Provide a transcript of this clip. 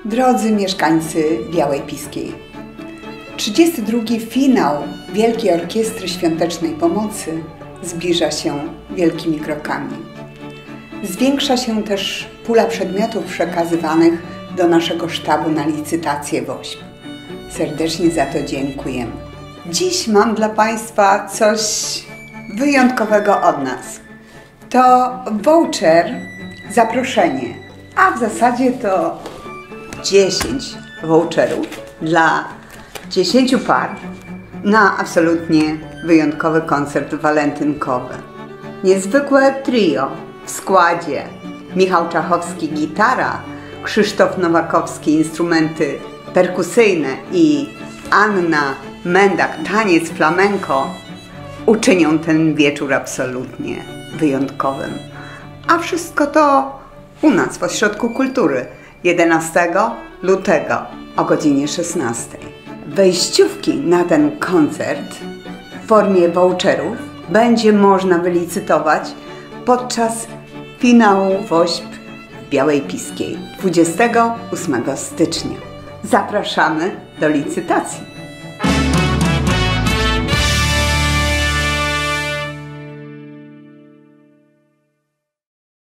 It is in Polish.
Drodzy mieszkańcy Białej Piskiej, 32. finał Wielkiej Orkiestry Świątecznej Pomocy zbliża się wielkimi krokami. Zwiększa się też pula przedmiotów przekazywanych do naszego sztabu na licytację WOŚP. Serdecznie za to dziękujemy. Dziś mam dla Państwa coś wyjątkowego od nas. To voucher, zaproszenie, a w zasadzie to 10 voucherów dla 10 par na absolutnie wyjątkowy koncert walentynkowy. Niezwykłe trio w składzie Michał Czachowski gitara, Krzysztof Nowakowski instrumenty perkusyjne i Anna Mendak taniec flamenco uczynią ten wieczór absolutnie wyjątkowym. A wszystko to u nas w Ośrodku Kultury 11 lutego o godzinie 16. Wejściówki na ten koncert w formie voucherów będzie można wylicytować podczas finału WOŚP w Białej Piskiej 28 stycznia. Zapraszamy do licytacji.